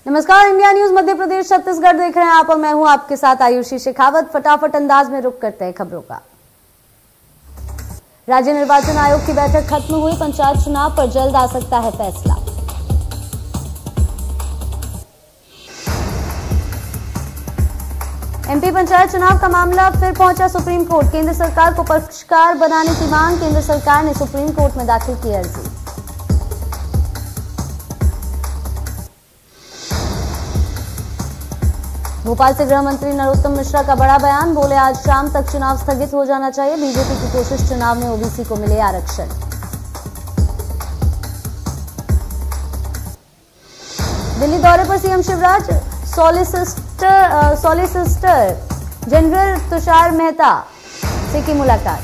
नमस्कार, India news Madhya Pradesh Chhattisgarh देख रहे हैं आप और मैं हूं आपके साथ आयुषी शेखावत। फटाफट अंदाज में रुक करते हैं खबरों का। राज्य निर्वाचन आयोग की बैठक खत्म हुई। पंचायत चुनाव पर जल्द आ सकता है फैसला। एमपी पंचायत चुनाव का मामला फिर पहुंचा सुप्रीम कोर्ट। केंद्र सरकार को पक्षकार बनाने की मांग। केंद्र सरकार ने सुप्रीम कोर्ट में दाखिल की अर्जी। भोपाल से गृह मंत्री नरोत्तम मिश्रा का बड़ा बयान। बोले, आज शाम तक चुनाव स्थगित हो जाना चाहिए। बीजेपी की कोशिश चुनाव में ओबीसी को मिले आरक्षण। दिल्ली दौरे पर CM Shivraj. Solicitor general Tushar Mehta से की मुलाकात।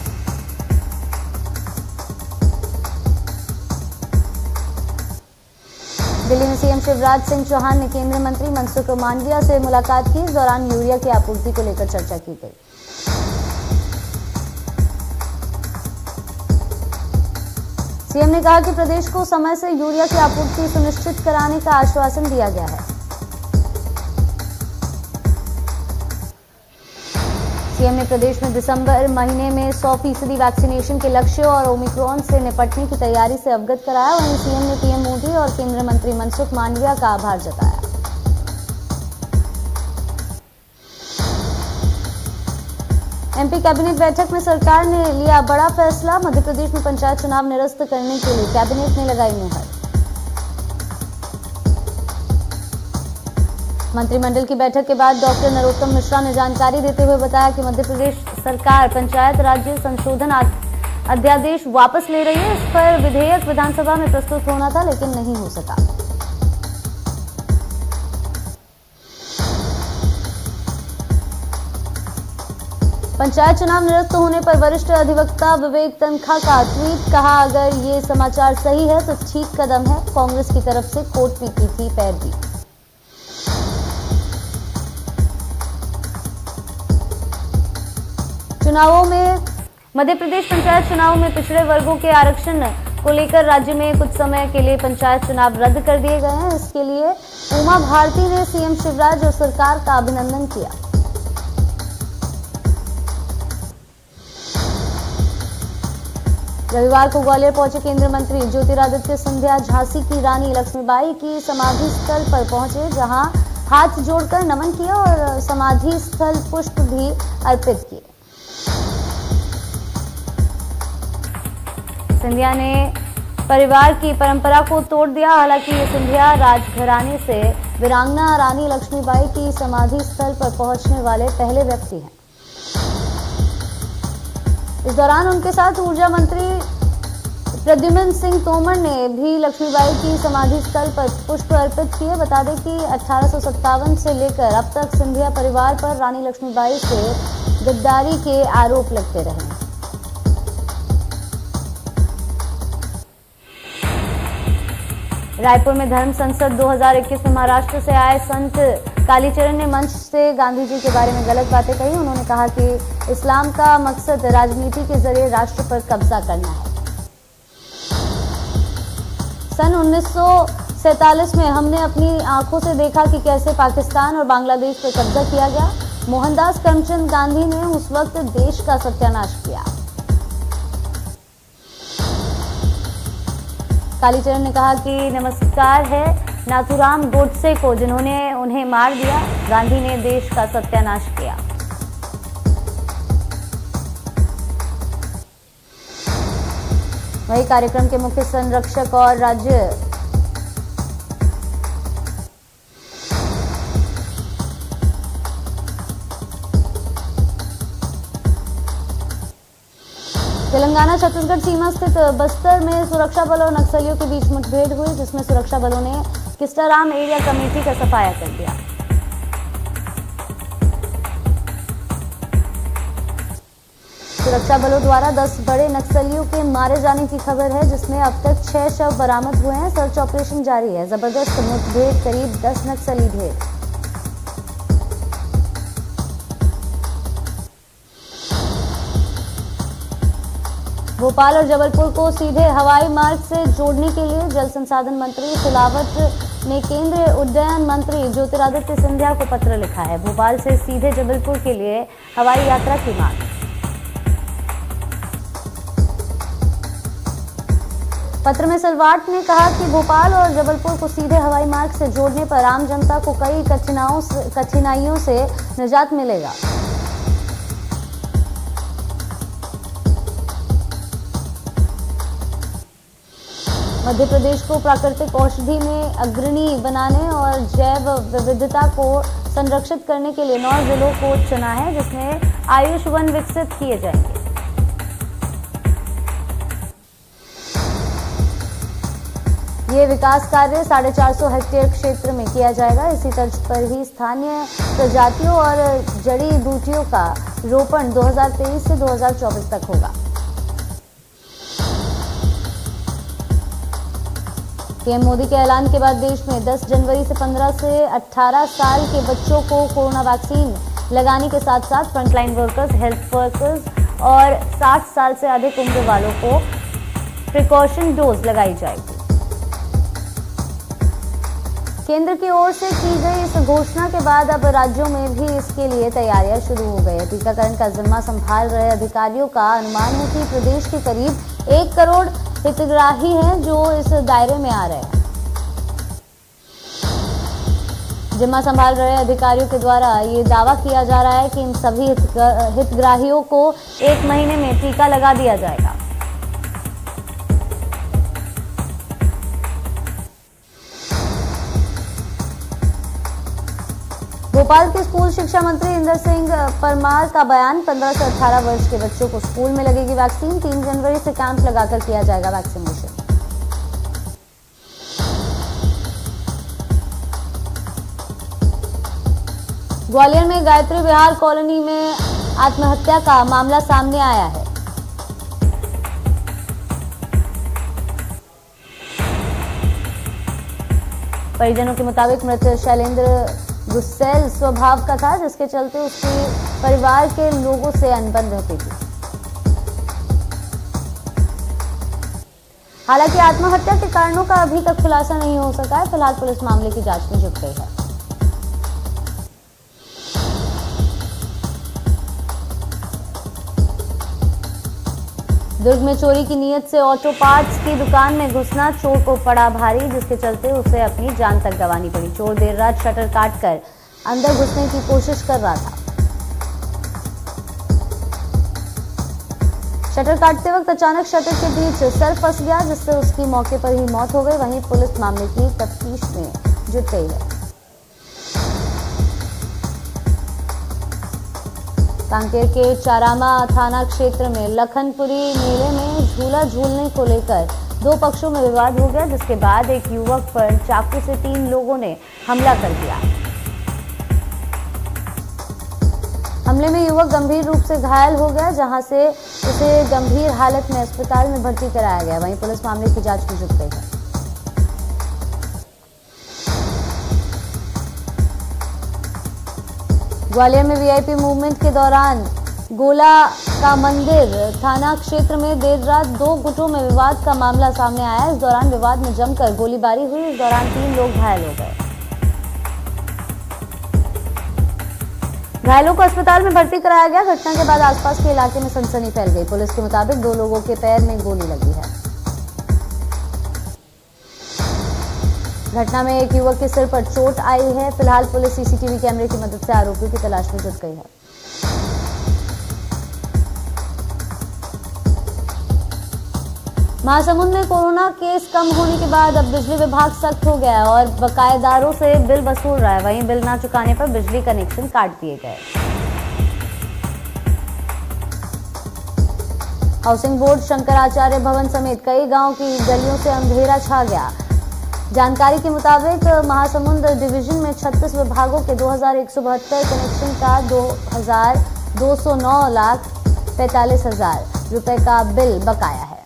दिल्ली में सीएम शिवराज सिंह चौहान ने केंद्रीय मंत्री मनसुख मांडविया से मुलाकात की। इस दौरान यूरिया की आपूर्ति को लेकर चर्चा की गई। सीएम ने कहा कि प्रदेश को समय से यूरिया की आपूर्ति सुनिश्चित कराने का आश्वासन दिया गया है। सीएम ने प्रदेश में दिसंबर महीने में 100% वैक्सीनेशन के लक्ष्य और ओमिक्रॉन से निपटने की तैयारी से अवगत कराया। वहीं सीएम ने पीएम मोदी और केंद्रीय मंत्री मनसुख मांडविया का आभार जताया। एमपी कैबिनेट बैठक में सरकार ने लिया बड़ा फैसला। मध्य प्रदेश में पंचायत चुनाव निरस्त करने के लिए कैबिनेट ने लगाई मुहर। मंत्रिमंडल की बैठक के बाद डॉक्टर नरोत्तम मिश्रा ने जानकारी देते हुए बताया कि मध्य प्रदेश सरकार पंचायत राज्य संशोधन अध्यादेश वापस ले रही है। इस पर विधेयक विधानसभा में प्रस्तुत होना था, लेकिन नहीं हो सका। पंचायत चुनाव निरस्त होने पर वरिष्ठ अधिवक्ता विवेक तनखा का ट्वीट। कहा, अगर ये समाचार सही है तो ठीक कदम है। कांग्रेस की तरफ से कोर्ट में की थी पैरवी। चुनावों में मध्य प्रदेश पंचायत चुनाव में पिछड़े वर्गों के आरक्षण को लेकर राज्य में कुछ समय के लिए पंचायत चुनाव रद्द कर दिए गए हैं। इसके लिए उमा भारती ने सीएम शिवराज और सरकार का अभिनंदन किया। रविवार को ग्वालियर पहुंचे केंद्रीय मंत्री ज्योतिरादित्य सिंधिया झांसी की रानी लक्ष्मीबाई की समाधि स्थल पर पहुंचे, जहां हाथ जोड़कर नमन किया और समाधि स्थल पुष्प भी अर्पित किए। सिंधिया ने परिवार की परंपरा को तोड़ दिया। हालांकि ये सिंधिया राजघराने से वीरांगना रानी लक्ष्मीबाई की समाधि स्थल पर पहुंचने वाले पहले व्यक्ति हैं। इस दौरान उनके साथ ऊर्जा मंत्री प्रद्युम्न सिंह तोमर ने भी लक्ष्मीबाई की समाधि स्थल पर पुष्प अर्पित किए। बता दें कि 1857 से लेकर अब तक सिंधिया परिवार पर रानी लक्ष्मीबाई से गद्दारी के आरोप लगते रहे। रायपुर में धर्म संसद 2021 में महाराष्ट्र से आए संत कालीचरण ने मंच से गांधी जी के बारे में गलत बातें कही। उन्होंने कहा कि इस्लाम का मकसद राजनीति के जरिए राष्ट्र पर कब्जा करना है। सन 1947 में हमने अपनी आंखों से देखा कि कैसे पाकिस्तान और बांग्लादेश पर कब्जा किया गया। मोहनदास करमचंद गांधी ने उस वक्त देश का सत्यानाश किया। कालीचरण ने कहा कि नमस्कार है नाथूराम गोडसे को, जिन्होंने उन्हें मार दिया। गांधी ने देश का सत्यानाश किया। वही कार्यक्रम के मुख्य संरक्षक और राज्य तेलंगाना छत्तीसगढ़ सीमा स्थित बस्तर में सुरक्षा बलों और नक्सलियों के बीच मुठभेड़ हुई, जिसमें सुरक्षा बलों ने किस्टाराम एरिया कमेटी का सफाया कर दिया। सुरक्षा बलों द्वारा 10 बड़े नक्सलियों के मारे जाने की खबर है, जिसमें अब तक 6 शव बरामद हुए हैं। सर्च ऑपरेशन जारी है। जबरदस्त मुठभेड़, करीब 10 नक्सली ढेर। भोपाल और जबलपुर को सीधे हवाई मार्ग से जोड़ने के लिए जल संसाधन मंत्री सिलावट ने केंद्रीय उड्डयन मंत्री ज्योतिरादित्य सिंधिया को पत्र लिखा है। भोपाल से सीधे जबलपुर के लिए हवाई यात्रा की मांग। पत्र में सलवाट ने कहा कि भोपाल और जबलपुर को सीधे हवाई मार्ग से जोड़ने पर आम जनता को कई कठिनाइयों से निजात मिलेगा। मध्य प्रदेश को प्राकृतिक औषधि में अग्रणी बनाने और जैव विविधता को संरक्षित करने के लिए 9 जिलों को चुना है, जिसमें आयुष वन विकसित किए जाएंगे। ये विकास कार्य 450 हेक्टेयर क्षेत्र में किया जाएगा। इसी तर्ज पर ही स्थानीय प्रजातियों और जड़ी बूटियों का रोपण 2023 से 2024 तक होगा। पीएम मोदी के ऐलान के बाद देश में 10 जनवरी से 15 से 18 साल के बच्चों को कोरोना वैक्सीन लगाने के साथ साथ फ्रंटलाइन वर्कर्स, हेल्थ वर्कर्स और 60 साल से अधिक उम्र वालों को प्रिकॉशन डोज लगाई जाएगी। केंद्र की ओर से की गई इस घोषणा के बाद अब राज्यों में भी इसके लिए तैयारियां शुरू हो गई है। टीकाकरण का जिम्मा संभाल रहे अधिकारियों का अनुमान है कि प्रदेश के करीब 1 करोड़ हितग्राही हैं जो इस दायरे में आ रहे हैं। जिम्मा संभाल रहे अधिकारियों के द्वारा ये दावा किया जा रहा है कि इन सभी हितग्राहियों को 1 महीने में टीका लगा दिया जाएगा। भोपाल के स्कूल शिक्षा मंत्री इंदर सिंह परमार का बयान। 15 से 18 वर्ष के बच्चों को स्कूल में लगेगी वैक्सीन। 3 जनवरी से कैंप लगाकर किया जाएगा वैक्सीनेशन। ग्वालियर में गायत्री विहार कॉलोनी में आत्महत्या का मामला सामने आया है। परिजनों के मुताबिक मृत शैलेंद्र गुस्सैल स्वभाव का था, जिसके चलते उसके परिवार के लोगों से अनबन रहती थी। हालांकि आत्महत्या के कारणों का अभी तक खुलासा नहीं हो सका है। फिलहाल पुलिस मामले की जांच में जुट गई है। दुर्ग में चोरी की नीयत से ऑटो पार्ट्स की दुकान में घुसना चोर को पड़ा भारी, जिसके चलते उसे अपनी जान तक गंवानी पड़ी। चोर देर रात शटर काटकर अंदर घुसने की कोशिश कर रहा था। शटर काटते वक्त अचानक शटर के बीच सर फंस गया, जिससे उसकी मौके पर ही मौत हो गई। वहीं पुलिस मामले की तफ्तीश में जुट गई है। कांकेर के चारामा थाना क्षेत्र में लखनपुरी मेले में झूला झूलने को लेकर 2 पक्षों में विवाद हो गया, जिसके बाद एक युवक पर चाकू से 3 लोगों ने हमला कर दिया। हमले में युवक गंभीर रूप से घायल हो गया, जहां से उसे गंभीर हालत में अस्पताल में भर्ती कराया गया। वहीं पुलिस मामले की जांच में जुट गई है। ग्वालियर में वीआईपी मूवमेंट के दौरान गोला का मंदिर थाना क्षेत्र में देर रात 2 गुटों में विवाद का मामला सामने आया। इस दौरान विवाद में जमकर गोलीबारी हुई। इस दौरान 3 लोग घायल हो गए। घायलों को अस्पताल में भर्ती कराया गया। घटना के बाद आसपास के इलाके में सनसनी फैल गई। पुलिस के मुताबिक 2 लोगों के पैर में गोली लगी है। घटना में एक युवक के सिर पर चोट आई है। फिलहाल पुलिस सीसीटीवी कैमरे की मदद से आरोपियों की तलाश में जुट गई है। महासमुंद में कोरोना केस कम होने के बाद अब बिजली विभाग सख्त हो गया है और बकायेदारों से बिल वसूल रहा है। वहीं बिल न चुकाने पर बिजली कनेक्शन काट दिए गए। हाउसिंग बोर्ड शंकराचार्य भवन समेत कई गांव की गलियों से अंधेरा छा गया। जानकारी के मुताबिक महासमुंद डिवीजन में 36 विभागों के 2172 कनेक्शन का 2,209,45,000 रुपए का बिल बकाया है।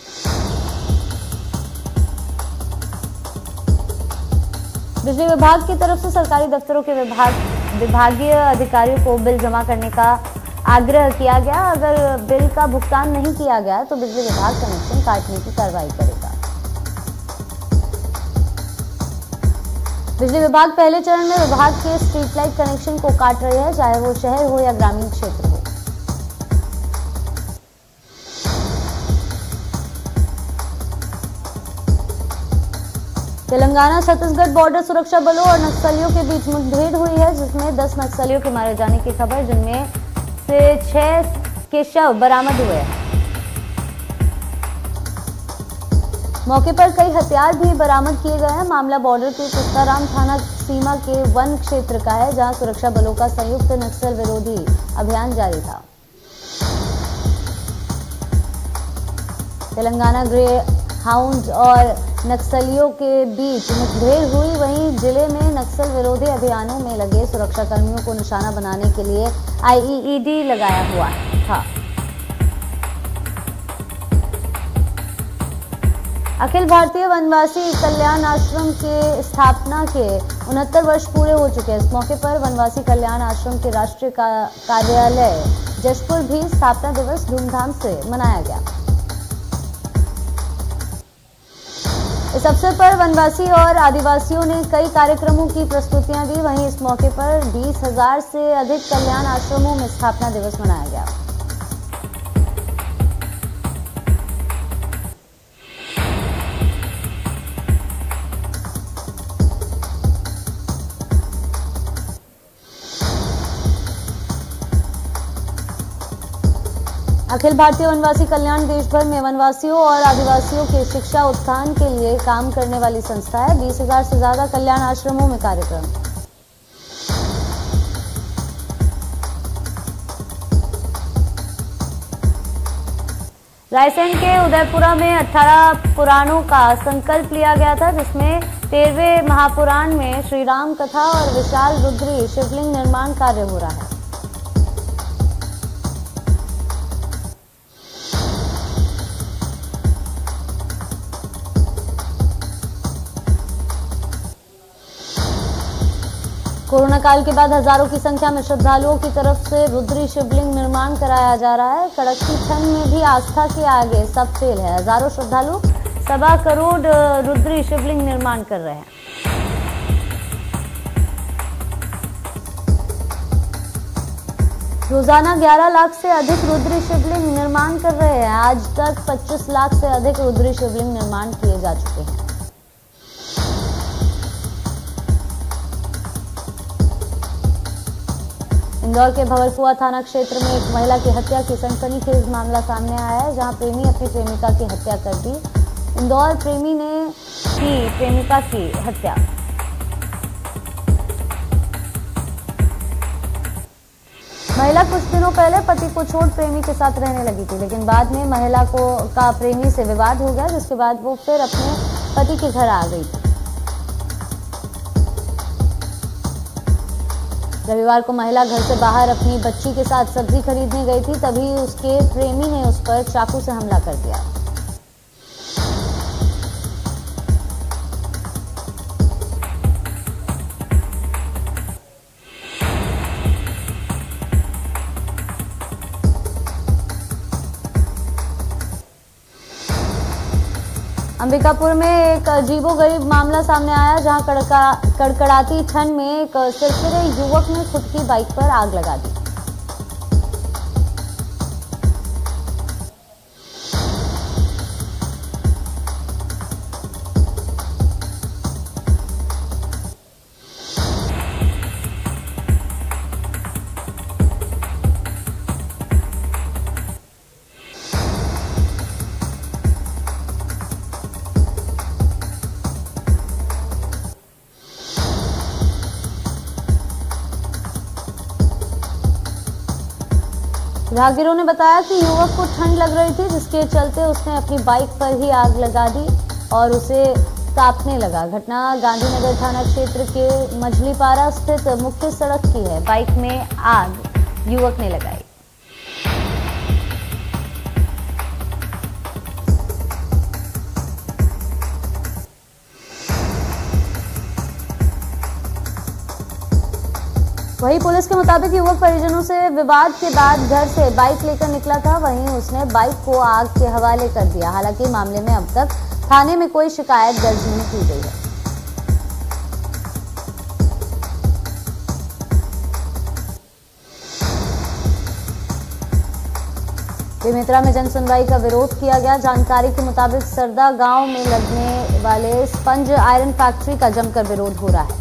बिजली विभाग की तरफ से सरकारी दफ्तरों के विभागीय अधिकारियों को बिल जमा करने का आग्रह किया गया। अगर बिल का भुगतान नहीं किया गया तो बिजली विभाग कनेक्शन काटने की कार्रवाई करेगा। बिजली विभाग पहले चरण में विभाग के स्ट्रीट लाइट कनेक्शन को काट रही है, चाहे वो शहर हो या ग्रामीण क्षेत्र हो। तेलंगाना छत्तीसगढ़ बॉर्डर सुरक्षा बलों और नक्सलियों के बीच मुठभेड़ हुई है, जिसमें 10 नक्सलियों के मारे जाने की खबर, जिनमें से 6 के शव बरामद हुए हैं। मौके पर कई हथियार भी बरामद किए गए हैं। मामला बॉर्डर के पुस्ताराम थाना सीमा के वन क्षेत्र का है, जहां सुरक्षा बलों का संयुक्त नक्सल विरोधी अभियान जारी था। तेलंगाना ग्रे हाउंड और नक्सलियों के बीच मुठभेड़ हुई। वहीं जिले में नक्सल विरोधी अभियानों में लगे सुरक्षा कर्मियों को निशाना बनाने के लिए आईईडी लगाया हुआ था। अखिल भारतीय वनवासी कल्याण आश्रम के स्थापना के 69 वर्ष पूरे हो चुके हैं। इस मौके पर वनवासी कल्याण आश्रम के राष्ट्रीय कार्यालय जशपुर भी स्थापना दिवस धूमधाम से मनाया गया। इस अवसर पर वनवासी और आदिवासियों ने कई कार्यक्रमों की प्रस्तुतियां दी। वहीं इस मौके पर 20,000 से अधिक कल्याण आश्रमों में स्थापना दिवस मनाया गया। अखिल भारतीय वनवासी कल्याण देश भर में वनवासियों और आदिवासियों के शिक्षा उत्थान के लिए काम करने वाली संस्था है। 20,000 से ज्यादा कल्याण आश्रमों में कार्यक्रम। रायसेन के उदयपुरा में 18 पुराणों का संकल्प लिया गया था, जिसमें 13वें महापुराण में श्री राम कथा और विशाल रुद्री शिवलिंग निर्माण कार्य हो रहा है। कोरोना काल के बाद हजारों की संख्या में श्रद्धालुओं की तरफ से रुद्री शिवलिंग निर्माण कराया जा रहा है। कड़कती ठंड में भी आस्था के आगे सब फेल है। हजारों श्रद्धालु 1.25 करोड़ रुद्री शिवलिंग निर्माण कर रहे हैं। रोजाना 11 लाख से अधिक रुद्री शिवलिंग निर्माण कर रहे हैं। आज तक 25 लाख से अधिक रुद्री शिवलिंग निर्माण किए जा चुके हैं। इंदौर के भंवरकुआं थाना क्षेत्र में एक महिला की हत्या की सनसनीखेज मामला सामने आया है, जहां प्रेमी अपनी प्रेमिका की हत्या कर दी। इंदौर प्रेमी ने की प्रेमिका की हत्या। महिला कुछ दिनों पहले पति को छोड़ प्रेमी के साथ रहने लगी थी, लेकिन बाद में महिला का प्रेमी से विवाद हो गया, जिसके बाद वो फिर अपने पति के घर आ गई थी। रविवार को महिला घर से बाहर अपनी बच्ची के साथ सब्जी खरीदने गई थी, तभी उसके प्रेमी ने उस पर चाकू से हमला कर दिया। अंबिकापुर में एक अजीबोगरीब मामला सामने आया, जहां कड़कड़ाती ठंड में एक सिरफिरे युवक ने खुद की बाइक पर आग लगा दी। राहगीरों ने बताया कि युवक को ठंड लग रही थी, जिसके चलते उसने अपनी बाइक पर ही आग लगा दी और उसे तापने लगा। घटना गांधीनगर थाना क्षेत्र के मछलीपारा स्थित मुख्य सड़क की है। बाइक में आग युवक ने लगाई। वहीं पुलिस के मुताबिक युवक परिजनों से विवाद के बाद घर से बाइक लेकर निकला था। वहीं उसने बाइक को आग के हवाले कर दिया। हालांकि मामले में अब तक थाने में कोई शिकायत दर्ज नहीं की गई है। बेमेतरा में जन सुनवाई का विरोध किया गया। जानकारी के मुताबिक सरदा गांव में लगने वाले स्पंज आयरन फैक्ट्री का जमकर विरोध हो रहा है।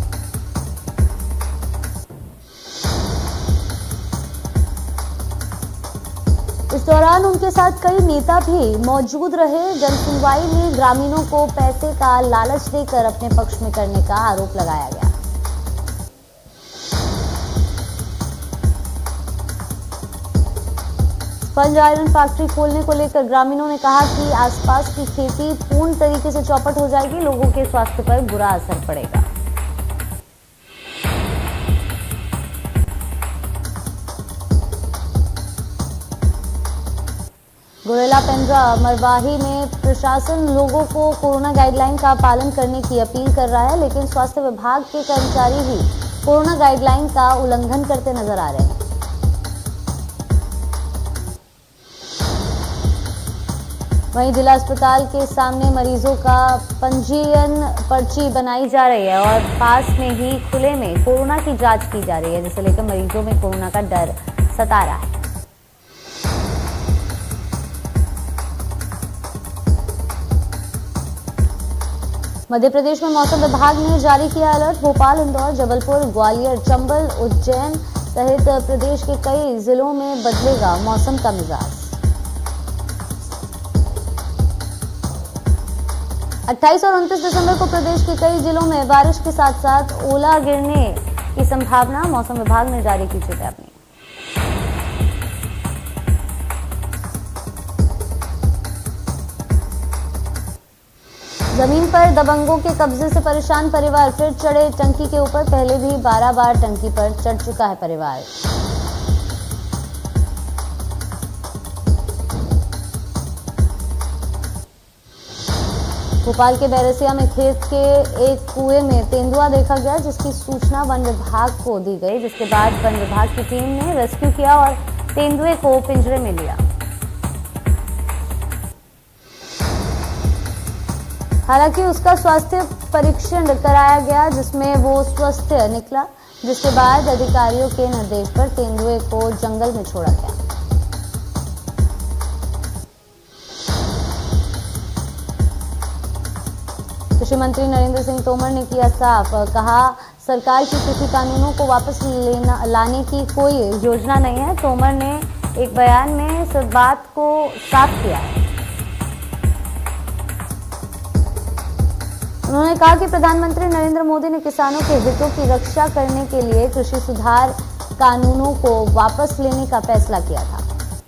इस दौरान उनके साथ कई नेता भी मौजूद रहे। जन सुनवाई में ग्रामीणों को पैसे का लालच देकर अपने पक्ष में करने का आरोप लगाया गया। स्पंज आयरन फैक्ट्री खोलने को लेकर ग्रामीणों ने कहा कि आसपास की खेती पूर्ण तरीके से चौपट हो जाएगी, लोगों के स्वास्थ्य पर बुरा असर पड़ेगा। गुरेला पेंड्रा मरवाही में प्रशासन लोगों को कोरोना गाइडलाइन का पालन करने की अपील कर रहा है, लेकिन स्वास्थ्य विभाग के कर्मचारी ही कोरोना गाइडलाइन का उल्लंघन करते नजर आ रहे हैं। वहीं जिला अस्पताल के सामने मरीजों का पंजीयन पर्ची बनाई जा रही है और पास में ही खुले में कोरोना की जांच की जा रही है, जिसे लेकर मरीजों में कोरोना का डर सता रहा है। मध्य प्रदेश में मौसम विभाग ने जारी किया अलर्ट। भोपाल, इंदौर, जबलपुर, ग्वालियर, चंबल, उज्जैन सहित प्रदेश के कई जिलों में बदलेगा मौसम का मिजाज। 28 और 29 दिसंबर को प्रदेश के कई जिलों में बारिश के साथ साथ ओला गिरने की संभावना, मौसम विभाग ने जारी की चेतावनी। जमीन पर दबंगों के कब्जे से परेशान परिवार फिर चढ़े टंकी के ऊपर। पहले भी 12 बार टंकी पर चढ़ चुका है परिवार। भोपाल के बैरसिया में खेत के एक कुएं में तेंदुआ देखा गया, जिसकी सूचना वन विभाग को दी गई, जिसके बाद वन विभाग की टीम ने रेस्क्यू किया और तेंदुए को पिंजरे में लिया। हालांकि उसका स्वास्थ्य परीक्षण कराया गया, जिसमें वो स्वस्थ निकला, जिसके बाद अधिकारियों के निर्देश पर तेंदुए को जंगल में छोड़ा गया। कृषि मंत्री नरेंद्र सिंह तोमर ने किया साफ, कहा सरकार की कृषि कानूनों को वापस लाने की कोई योजना नहीं है। तोमर ने एक बयान में इस बात को साफ किया है। उन्होंने कहा कि प्रधानमंत्री नरेंद्र मोदी ने किसानों के हितों की रक्षा करने के लिए कृषि सुधार कानूनों को वापस लेने का फैसला किया था।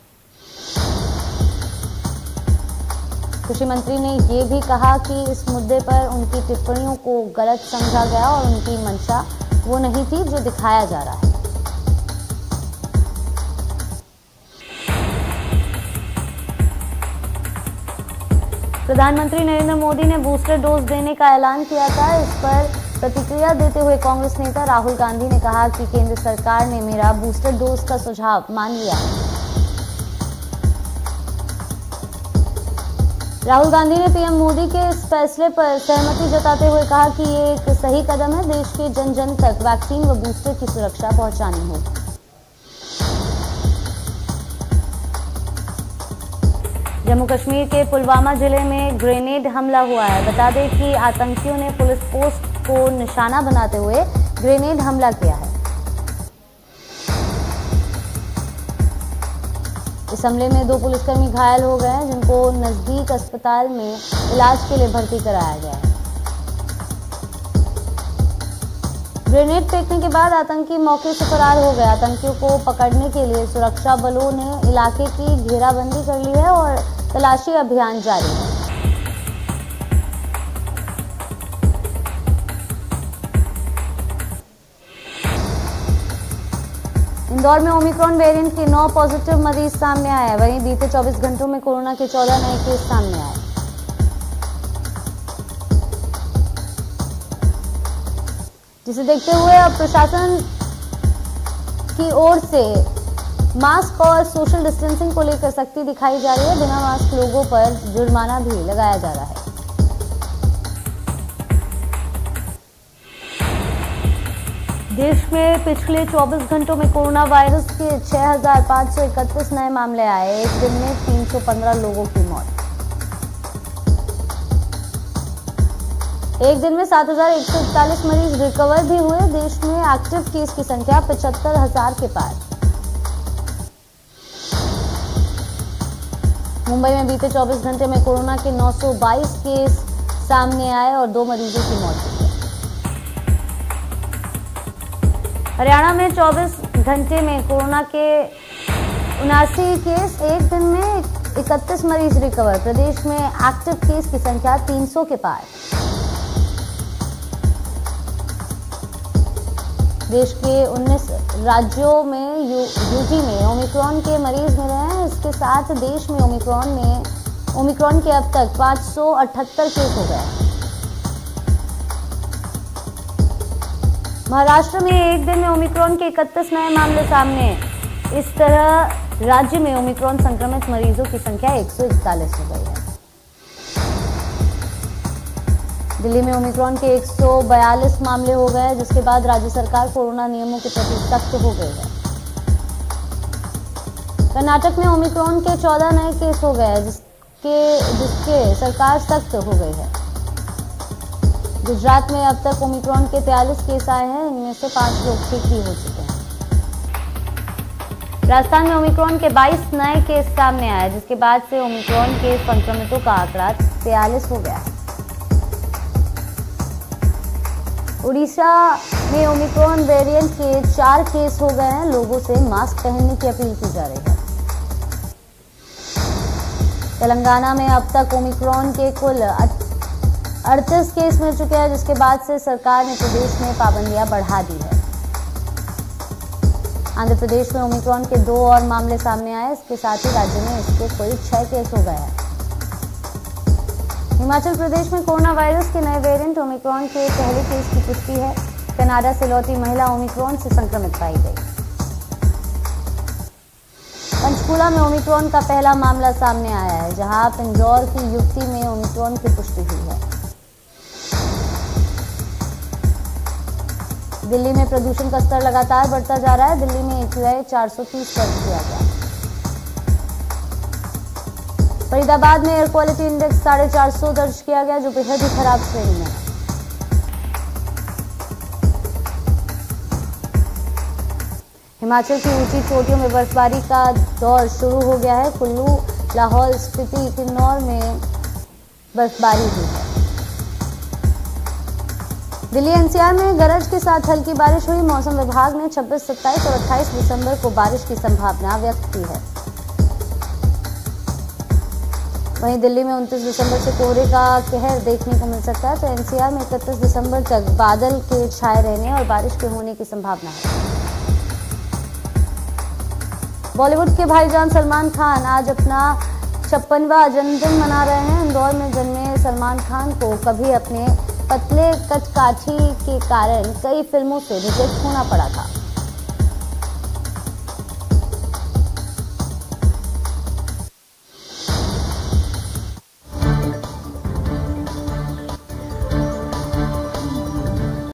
कृषि मंत्री ने ये भी कहा कि इस मुद्दे पर उनकी टिप्पणियों को गलत समझा गया और उनकी मंशा वो नहीं थी जो दिखाया जा रहा है। प्रधानमंत्री नरेंद्र मोदी ने बूस्टर डोज देने का ऐलान किया था। इस पर प्रतिक्रिया देते हुए कांग्रेस नेता राहुल गांधी ने कहा कि केंद्र सरकार ने मेरा बूस्टर डोज का सुझाव मान लिया है। राहुल गांधी ने पीएम मोदी के इस फैसले पर सहमति जताते हुए कहा कि ये एक सही कदम है। देश के जन जन तक वैक्सीन व बूस्टर की सुरक्षा पहुंचानी होगी। जम्मू कश्मीर के पुलवामा जिले में ग्रेनेड हमला हुआ है। बता दें कि आतंकियों ने पुलिस पोस्ट को निशाना बनाते हुए ग्रेनेड हमला किया है। इस हमले में 2 पुलिसकर्मी घायल हो गए हैं, जिनको नजदीक अस्पताल में इलाज के लिए भर्ती कराया गया है। ग्रेनेड फेंकने के बाद आतंकी मौके से फरार हो गए। आतंकियों को पकड़ने के लिए सुरक्षा बलों ने इलाके की घेराबंदी कर ली है और तलाशी अभियान जारी है। इंदौर में ओमिक्रॉन वेरिएंट के 9 पॉजिटिव मरीज सामने आए हैं। वहीं बीते 24 घंटों में कोरोना के 14 नए केस सामने आए। जिसे देखते हुए अब प्रशासन की ओर से मास्क और सोशल डिस्टेंसिंग को लेकर सख्ती दिखाई जा रही है। बिना मास्क लोगों पर जुर्माना भी लगाया जा रहा है। देश में पिछले 24 घंटों में कोरोना वायरस के 6,531 नए मामले आए। एक दिन में 315 लोगों की मौत। एक दिन में 7,141 मरीज रिकवर भी हुए। देश में एक्टिव केस की संख्या 75,000 के पार। मुंबई में बीते 24 घंटे में कोरोना के 922 केस सामने आए और 2 मरीजों की मौत हुई। हरियाणा में 24 घंटे में कोरोना के 79 केस। एक दिन में 31 मरीज रिकवर। प्रदेश में एक्टिव केस की संख्या 300 के पार। देश के 19 राज्यों में यूटी में ओमिक्रॉन के मरीज मिले हैं। इसके साथ देश में ओमिक्रॉन के अब तक 578 केस हो गए। महाराष्ट्र में एक दिन में ओमिक्रॉन के 31 नए मामले सामने। इस तरह राज्य में ओमिक्रॉन संक्रमित मरीजों की संख्या 141 हो गई है। दिल्ली में ओमिक्रॉन के 142 मामले हो गए, जिसके बाद राज्य सरकार कोरोना नियमों के प्रति सख्त हो गई है। कर्नाटक में ओमिक्रॉन के 14 नए केस हो गए, जिसके सरकार सख्त हो गई है। गुजरात में अब तक ओमिक्रॉन के 43 केस आए हैं। इनमें से 5 लोग ठीक भी हो चुके हैं। राजस्थान में ओमिक्रॉन के 22 नए केस सामने आए, जिसके बाद से ओमिक्रॉन के संक्रमितों का आंकड़ा 43 हो गया। उड़ीसा में ओमिक्रॉन वेरिएंट के 4 केस हो गए हैं। लोगों से मास्क पहनने की अपील की जा रही है। तेलंगाना में अब तक ओमिक्रॉन के कुल 38 केस मिल चुके हैं, जिसके बाद से सरकार ने प्रदेश में पाबंदियां बढ़ा दी है। आंध्र प्रदेश में ओमिक्रॉन के 2 और मामले सामने आए। इसके साथ ही राज्य में इसके कुल 6 केस हो गए हैं। हिमाचल प्रदेश में कोरोना वायरस के नए वेरिएंट ओमिक्रॉन के पहले केस की पुष्टि है। कनाडा से लौटी महिला ओमिक्रॉन से संक्रमित पाई गई। पंचकूला में ओमिक्रॉन का पहला मामला सामने आया है, जहां पिंजौर की युवती में ओमिक्रॉन की पुष्टि हुई है। दिल्ली में प्रदूषण का स्तर लगातार बढ़ता जा रहा है। दिल्ली में AQI 430 दर्ज किया गया। फरीदाबाद में एयर क्वालिटी इंडेक्स 450 दर्ज किया गया, जो बेहद ही खराब श्रेणी में है। हिमाचल की ऊंची चोटियों में बर्फबारी का दौर शुरू हो गया है। कुल्लू, लाहौल स्पीति, किन्नौर में बर्फबारी हुई है। दिल्ली NCR में गरज के साथ हल्की बारिश हुई। मौसम विभाग ने 26, 27 और 28 दिसंबर को बारिश की संभावना व्यक्त की है। वहीं दिल्ली में 29 दिसंबर से कोहरे का कहर देखने को मिल सकता है, तो NCR में 31 दिसंबर तक बादल के छाए रहने और बारिश के होने की संभावना है। बॉलीवुड के भाईजान सलमान खान आज अपना 56वां जन्मदिन मना रहे हैं। इंदौर में जन्मे सलमान खान को कभी अपने पतले कदकाठी के कारण कई फिल्मों से रिजेक्ट होना पड़ा था।